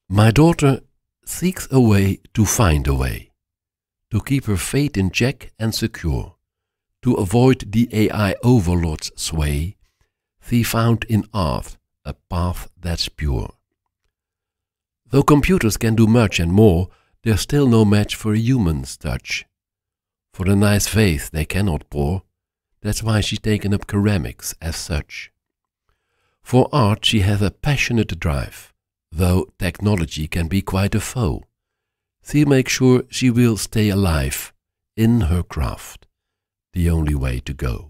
My daughter seeks a way to find a way, to keep her fate in check and secure, to avoid the AI overlord's sway. She found in art a path that's pure. Though computers can do much and more, they're still no match for a human's touch. For the nice faith they cannot pour, that's why she's taken up ceramics as such. For art she has a passionate drive, though technology can be quite a foe. She'll make sure she will stay alive in her craft, the only way to go.